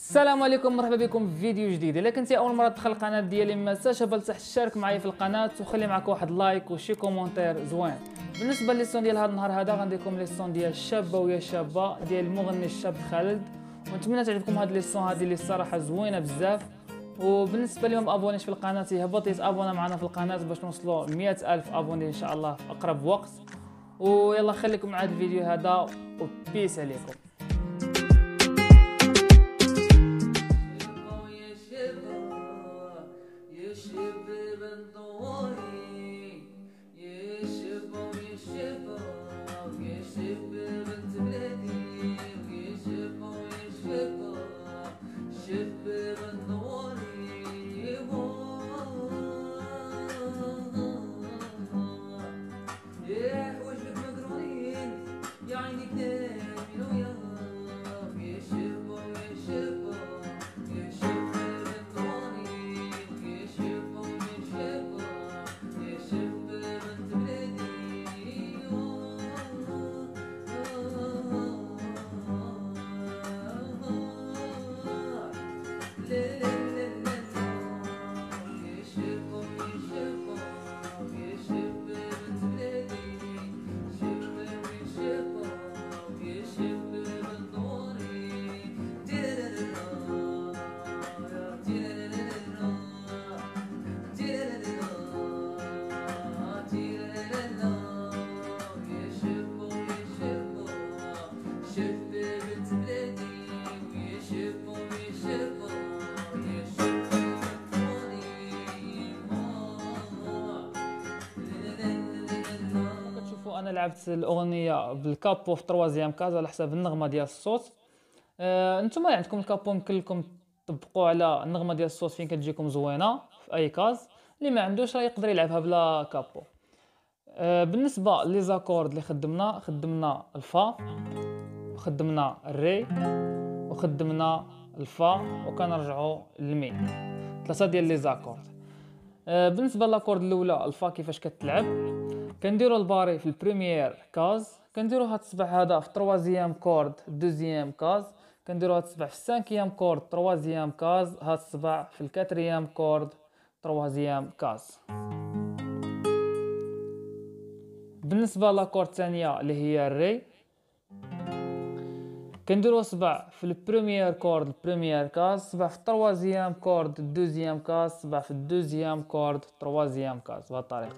السلام عليكم، مرحبا بكم في فيديو جديد. الا كنتي اول مره تدخل القناه ديالي ما تنساش لتحت تشارك معايا في القناه وخلي معك واحد لايك وشي كومونتير زوين. بالنسبه للسون ديال هذا النهار هذا غندير لكم لي سون ديال الشابه ويا شابه ديال المغني الشاب خالد، ونتمنى تعجبكم هاد لي سون هادي اللي الصراحه زوينه بزاف. وبالنسبه اللي ما مابونيش في القناه يهبط يتابونا معنا في القناه باش نوصلوا 100,000 ابوني ان شاء الله في اقرب وقت. ويلا خليكم مع هذا الفيديو هذا وبيس عليكم. انا لعبت الاغنيه بالكابو في تروازيام كاز على حساب النغمه ديال الصوت. نتوما عندكم الكابو يمكن لكم تطبقوا على النغمه ديال الصوت فين كتجيكم زوينه في اي كاز. اللي ما عندوش راه يقدر يلعبها بلا كابو. بالنسبه لي زاكورد اللي خدمنا الفا وخدمنا الري وخدمنا الفا وكنرجعوا للمي، ثلاثه ديال لي زاكورد. بالنسبه لاكورد الاولى الفا كيفاش كتلعب، كنديروا الباري في البريمير كاز، كنديروا هاد الصبع هذا في تروازيام كورد دوزيام كاز، كنديروا هاد الصبع في السانكيام كورد تروازيام كاز، هاد الصبع في الكاتريام كورد تروازيام كاز. بالنسبه لاكورد الثانيه اللي هي الري، كنديروا صبع في البريمير كورد البريمير كاز، صبع في التروازيام كورد الدوزيام كاز، صبع في الدوزيام كورد تروازيام كاز بهذه الطريقه.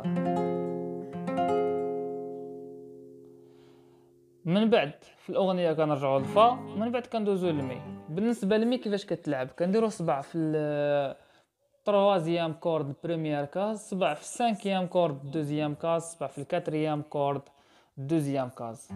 من بعد في الاغنيه كنرجعوا للفا، من بعد كندوزو للمي. بالنسبه للمي كيفاش كتلعب، كنديروا صبع في التروازيام كورد البريمير كاز، صبع في السانكيام كورد الدوزيام كاز، صبع في الكاتريام كورد الدوزيام كاز.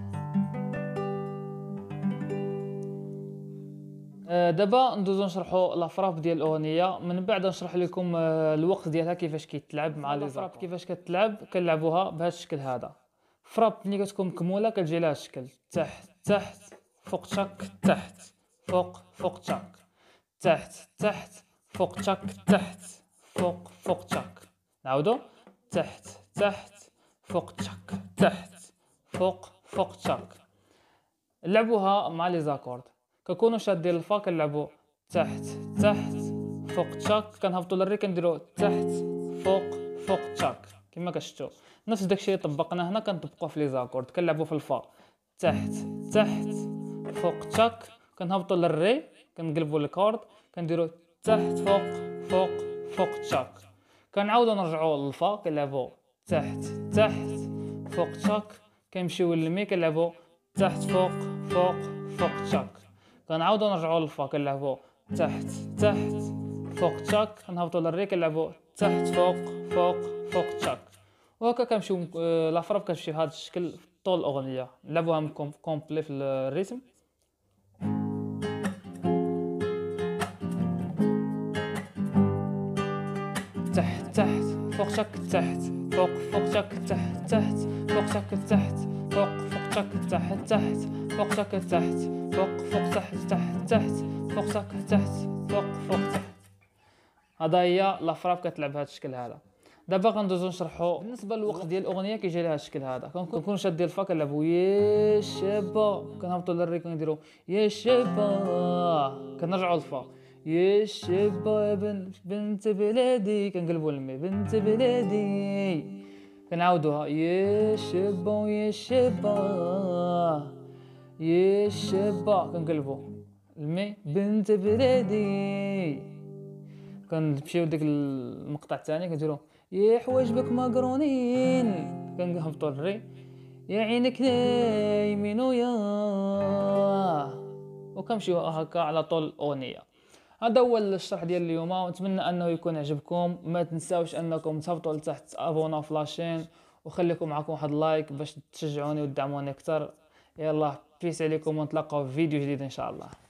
دابا ندوزو نشرحوا لافراب ديال الاغنيه، من بعد نشرح لكم الوقت ديالها كيفاش كيتلعب مع لي فراب. كيفاش كتلعب، كنلعبوها بهذا الشكل هذا. فراب ملي كتكون مكموله كتجي لها الشكل تحت تحت فوق تشاك تحت فوق فوق تشاك تحت تحت فوق تشاك تحت فوق فوق تشاك. نعاودو تحت تحت فوق تشاك تحت فوق فوق تشاك. نلعبوها مع لي زاكورد، كنكونوا شادين الفا كنلعبوا تحت تحت فوق تشاك، كنهبطوا للري كنديروا تحت فوق فوق تشاك كما كتشوفوا. نفس داكشي اللي طبقنا هنا كنطبقوه في لي زاكورد، كنلعبوا في الفا تحت تحت فوق تشاك، كنهبطوا للري كنقلبوا الكورد كنديروا تحت فوق فوق فوق تشاك، كنعاودوا نرجعوا للفا كنلعبوا تحت تحت فوق تشاك، كنمشيو للمي كنلعبوا تحت فوق فوق فوق تشاك، كنعاودوا نرجعوا للفا كنلعبوا تحت تحت فوق تشاك، كنهبطوا للري كنلعبوا تحت فوق فوق فوق تشاك. وهكا كنمشيو لافراب كتمشي بهذا الشكل طول الاغنيه. نلعبوها من كومبلي في الريتم. تحت تحت فوق تشاك تحت فوق فوق تشاك تحت تحت فوق تشاك تحت فوق فوق تشاك تحت تحت فوق تشاك تحت فوق فوق تحت تحت تحت فوق تشاك تحت فوق فوق تحت. هذا هي لافراب كتلعب بهذا الشكل هذا. دابا غندوزو نشرحو بالنسبه للوقت ديال الاغنيه كيجي لها الشكل هذا. كنكونوا شادين الفا كنلعبوا يا شابه، كنهبطوا للري كنديروا يا شابه، كنرجعوا للفا يا شابه يا بنت بلادي، كنقلبوا المي بنت بلادي، كنعاودوها يا شابه يا شابه يا شابه، كنقلبوا المي بنت بلادي، كنمشيو لديك المقطع الثاني كنديروا يا حواجبك مقرونين، كنهبطوا للري يا عينك نايمين ويا، وكنمشيو هكا على طول الاغنيه. هذا هو الشرح ديال اليوم، ونتمنى انه يكون عجبكم. ما تنساوش انكم تهبطوا لتحت ابونا في لاشين، وخليكم معكم واحد لايك باش تشجعوني وتدعموني اكثر. يلا بيس عليكم، ونتلاقاو في فيديو جديد ان شاء الله.